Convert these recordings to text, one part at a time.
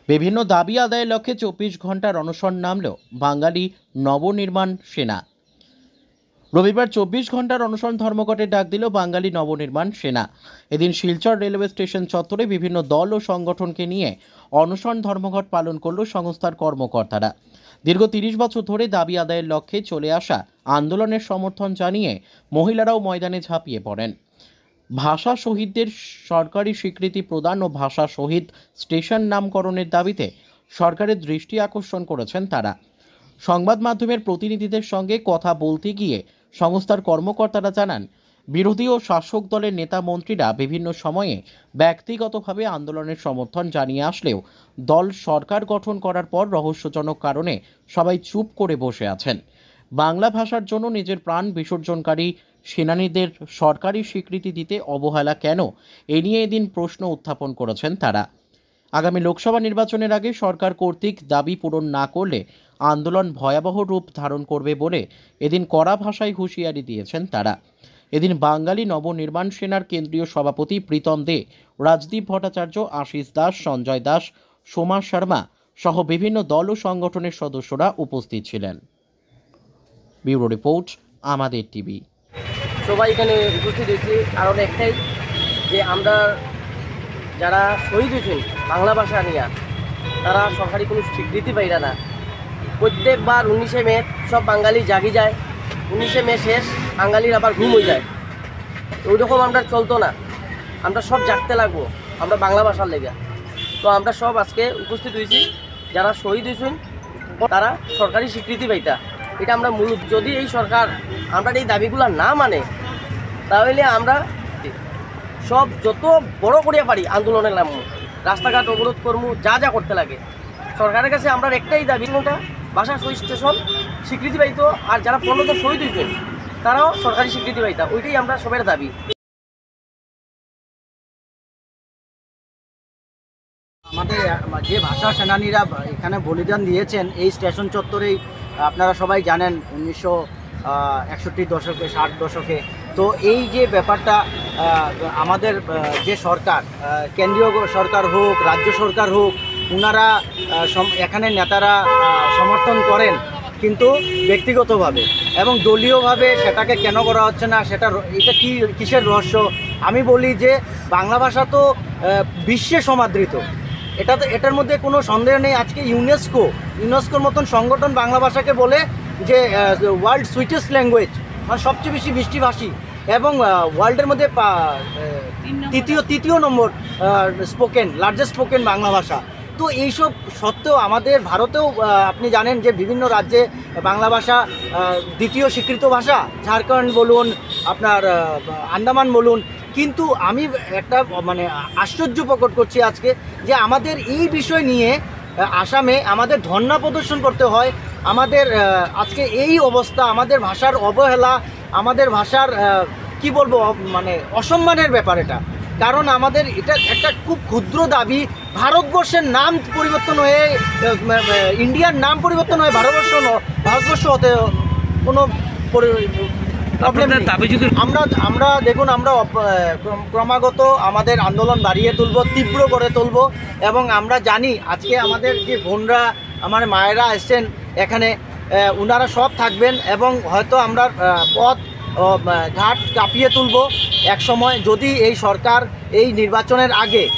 বিভিন্ন দাবি আদায়ের লক্ষ্যে 24 ঘন্টার অনশন নামল বাঙালি নবনির্মাণ সেনা। রবিবার 24 ঘন্টার অনশন ধর্মঘটের ডাক দিল বাঙালি নবনির্মাণ সেনা। এদিন শিলচর রেলওয়ে স্টেশন চত্বরে বিভিন্ন দল ও সংগঠনকে নিয়ে অনশন ধর্মঘট পালন করল সংস্থার কর্মকর্তারা। দীর্ঘ 30 বছর ধরে দাবি আদায়ের লক্ষ্যে চলে আসা আন্দোলনের সমর্থন জানিয়ে মহিলারাও ময়দানে ঝাঁপিয়ে পড়েন। ভাষা শহীদদের সরকারি স্বীকৃতি প্রদান ও ভাষা শহীদ স্টেশন নামকরণের দাবিতে সরকারের দৃষ্টি আকর্ষণ করেছেন তারা। সংবাদ মাধ্যমের প্রতিনিধিদের সঙ্গে কথা বলতে গিয়ে সংস্থার কর্মকর্তারা জানান, বিরোধী ও শাসক দলের নেতা মন্ত্রীরা বিভিন্ন সময়ে ব্যক্তিগতভাবে আন্দোলনের সমর্থন জানিয়ে আসলেও দল সরকার গঠন করার পর রহস্যজনক কারণে সবাই চুপ করে বসে আছেন। বাংলা ভাষার জন্য নিজের প্রাণ বিসর্জনকারী সেনানীদের সরকারি স্বীকৃতি দিতে অবহেলা কেন, এ নিয়ে এদিন প্রশ্ন উত্থাপন করেছেন তারা। আগামী লোকসভা নির্বাচনের আগে সরকার কর্তৃক দাবি পূরণ না করলে আন্দোলন ভয়াবহ রূপ ধারণ করবে বলে এদিন কড়া ভাষায় হুঁশিয়ারি দিয়েছেন তারা। এদিন বাঙালি নবনির্মাণ সেনার কেন্দ্রীয় সভাপতি প্রীতম দে, রাজদীপ ভট্টাচার্য, আশিস দাস, সঞ্জয় দাস, সোমা শর্মা সহ বিভিন্ন দল ও সংগঠনের সদস্যরা উপস্থিত ছিলেন। ব্যুরো রিপোর্ট, আমাদের টিভি। সবাই এখানে উপস্থিত হয়েছে কারণ একটাই, যে আমরা যারা শহীদ হয়েছেন বাংলা ভাষা নিয়ে, তারা সরকারি কোনো স্বীকৃতি পাইরা না। প্রত্যেকবার 19শে মে সব বাঙালি জাগি যায়, 19শে মে শেষ, বাঙালির আবার ঘুম হয়ে যায়। ওই রকম আমরা চলতো না, আমরা সব জাগতে লাগবো আমরা বাংলা ভাষার লেগে। তো আমরা সব আজকে উপস্থিত হয়েছি, যারা শহীদ হয়েছেন তারা সরকারি স্বীকৃতি পাইতা, এটা আমরা মূল। যদি এই সরকার আমরা এই দাবিগুলো না মানে, তাহলে আমরা সব যত বড় করিয়া পারি আন্দোলনের নামবো, রাস্তাঘাট অবরোধ করবো, যা যা করতে লাগে। সরকারের কাছে আমরা একটাই দাবি, কোনটা ভাষা শহীদ স্টেশন স্বীকৃতি পাইতো, আর যারা 15 শহীদ হয়েছেন তারাও সরকারি স্বীকৃতি পাইতা, ওইটাই আমরা সবের দাবি। আমাদের যে ভাষা সেনানীরা এখানে বলিদান দিয়েছেন এই স্টেশন চত্বরেই, আপনারা সবাই জানেন 1961 দশকে, 60 দশকে। তো এই যে ব্যাপারটা, আমাদের যে সরকার, কেন্দ্রীয় সরকার হোক, রাজ্য সরকার হোক, ওনারা এখানে নেতারা সমর্থন করেন, কিন্তু ব্যক্তিগতভাবে এবং দলীয়ভাবে সেটাকে কেন করা হচ্ছে না, এটা কিসের রহস্য? আমি বলি যে বাংলা ভাষা তো বিশ্বে সমাদৃত, এটার মধ্যে কোনো সন্দেহ নেই। আজকে ইউনেস্কোর মতন সংগঠন বাংলা ভাষাকে বলে যে ওয়ার্ল্ড সুইটেস্ট ল্যাঙ্গুয়েজ, মানে সবচেয়ে বেশি মিষ্টিভাষী, এবং ওয়ার্ল্ডের মধ্যে তৃতীয় নম্বর লার্জেস্ট স্পোকেন বাংলা ভাষা। তো এইসব সত্ত্বেও আমাদের ভারতেও আপনি জানেন যে বিভিন্ন রাজ্যে বাংলা ভাষা দ্বিতীয় স্বীকৃত ভাষা, ঝাড়খণ্ড বলুন, আপনার আন্দামান বলুন। কিন্তু আমি একটা মানে আশ্চর্য প্রকট করছি আজকে, যে আমাদের এই বিষয় নিয়ে আসামে আমাদের ধর্ণা প্রদর্শন করতে হয়। আমাদের আজকে এই অবস্থা, আমাদের ভাষার অবহেলা, আমাদের ভাষার কি বলবো, মানে অসম্মানের ব্যাপার এটা। কারণ আমাদের এটা একটা খুব ক্ষুদ্র দাবি, ভারতবর্ষের নাম পরিবর্তন হয়ে ইন্ডিয়ার নাম পরিবর্তন হয়ে ভারতবর্ষ হতে কোনো প্রবলেম নেই। আমরা দেখুন, আমরা ক্রমাগত আমাদের আন্দোলন বাড়িয়ে তুলব, তীব্র করে তুলব, এবং আমরা জানি আজকে আমাদের যে বোনরা, আমার মায়েরা এসছেন এখানে, ওনারা সব থাকবেন, এবং হয়তো আমরা পথ ঘাট কাঁপিয়ে তুলব এক সময়। যদি এই সরকার এই নির্বাচনের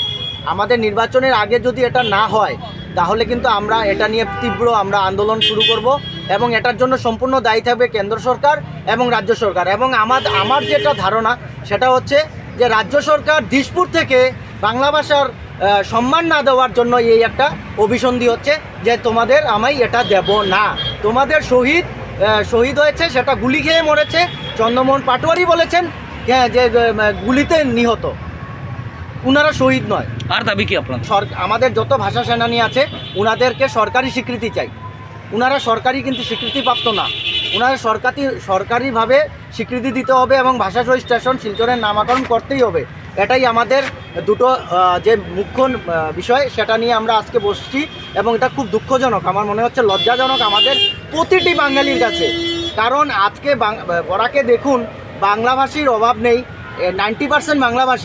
আগে যদি এটা না হয়, তাহলে কিন্তু আমরা এটা নিয়ে তীব্র আন্দোলন শুরু করব, এবং এটার জন্য সম্পূর্ণ দায়ী থাকবে কেন্দ্র সরকার এবং রাজ্য সরকার। এবং আমার যেটা ধারণা সেটা হচ্ছে যে রাজ্য সরকার দিশপুর থেকে বাংলা ভাষার সম্মান না দেওয়ার জন্য এই একটা অভিসন্ধি হচ্ছে, যে তোমাদের আমি এটা দেব না। তোমাদের শহীদ হয়েছে, সেটা গুলি খেয়ে মরেছে, চন্দ্রমোহন পাটোয়ারি বলেছেন যে গুলিতে নিহত, উনারা শহীদ নয়। আর দাবি কি আপনার? আমাদের যত ভাষা সেনানী আছে ওনাদেরকে সরকারি স্বীকৃতি চাই। ওনারা সরকারি কিন্তু স্বীকৃতিপ্রাপ্ত না, ওনারা সরকারিভাবে স্বীকৃতি দিতে হবে, এবং ভাষা শহীদ স্টেশন শিলচরের নামকরণ করতেই হবে। এটাই আমাদের দুটো যে মুখ্য বিষয়, সেটা নিয়ে আমরা আজকে বসছি, এবং এটা খুব দুঃখজনক, আমার মনে হচ্ছে লজ্জাজনক আমাদের প্রতিটি বাঙালির কাছে। কারণ আজকে বরাকে দেখুন, বাংলাভাষীর অভাব নেই, 90% বাংলাভাষী,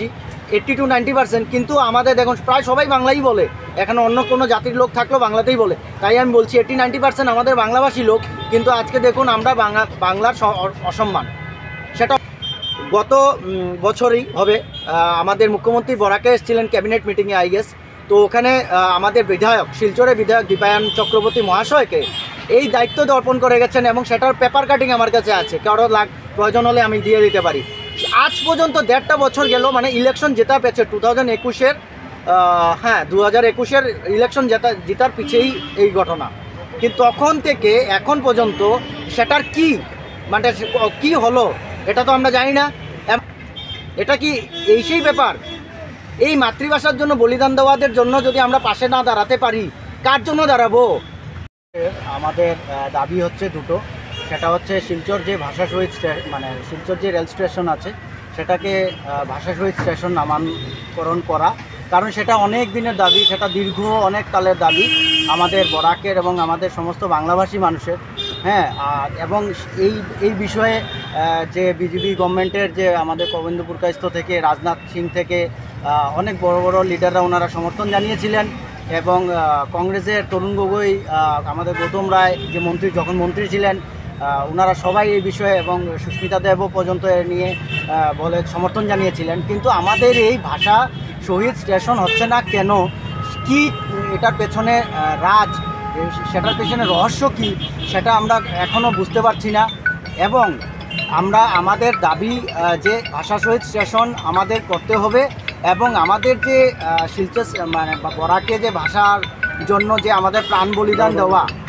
80 to 90%, কিন্তু আমাদের দেখুন প্রায় সবাই বাংলাই বলে, এখানে অন্য কোনো জাতির লোক থাকলেও বাংলাতেই বলে। তাই আমি বলছি 80-90% আমাদের বাংলাভাষী লোক, কিন্তু আজকে দেখুন আমরা বাংলার অসম্মান। সেটা গত বছরই হবে, আমাদের মুখ্যমন্ত্রী বরাকে এসেছিলেন ক্যাবিনেট মিটিংয়ে আই গেস। তো ওখানে আমাদের বিধায়ক, শিলচরের বিধায়ক দীপায়ন চক্রবর্তী মহাশয়কে এই দায়িত্ব অর্পণ করে গেছেন, এবং সেটার পেপার কাটিং আমার কাছে আছে, কারো প্রয়োজন হলে আমি দিয়ে দিতে পারি। আজ পর্যন্ত 1.5 বছর গেল, মানে ইলেকশন জেতা পেয়েছে 2021-এর, হ্যাঁ 2021-এর ইলেকশন জেতার পিছেই এই ঘটনা। কিন্তু তখন থেকে এখন পর্যন্ত সেটার কি মানে কি হলো এটা তো আমরা জানি না। এটা কি এই সেই ব্যাপার? এই মাতৃভাষার জন্য বলিদান দেওয়াদের জন্য যদি আমরা পাশে না দাঁড়াতে পারি, কার জন্য দাঁড়াবো? আমাদের দাবি হচ্ছে দুটো। সেটা হচ্ছে শিলচর যে ভাষা শহীদ মানে শিলচর যে রেল স্টেশন আছে সেটাকে ভাষা শহীদ স্টেশন নামাকরণ করা, কারণ সেটা অনেক দিনের দাবি, সেটা দীর্ঘ অনেক কালের দাবি আমাদের বরাকের এবং আমাদের সমস্ত বাংলাভাষী মানুষের। হ্যাঁ, এবং এই বিষয়ে যে বিজেপি গভর্নমেন্টের যে আমাদের গোবিন্দপুর কায়স্থ থেকে রাজনাথ সিং থেকে অনেক বড় বড় লিডাররা ওনারা সমর্থন জানিয়েছিলেন, এবং কংগ্রেসের তরুণ গগৈ, আমাদের গৌতম রায় যে মন্ত্রী যখন মন্ত্রী ছিলেন, ওনারা সবাই এই বিষয়ে, এবং সুস্মিতা দেবও পর্যন্ত এ নিয়ে বলে সমর্থন জানিয়েছিলেন। কিন্তু আমাদের এই ভাষা শহীদ স্টেশন হচ্ছে না কেন? কি এটার পেছনে সেটার পেছনে রহস্য কি সেটা আমরা এখনও বুঝতে পারছি না। এবং আমরা আমাদের দাবি যে ভাষা শহীদ স্টেশন আমাদের করতে হবে, এবং আমাদের যে শিলচর মানে বরাকে যে ভাষার জন্য যে আমাদের প্রাণ বলিদান দেওয়া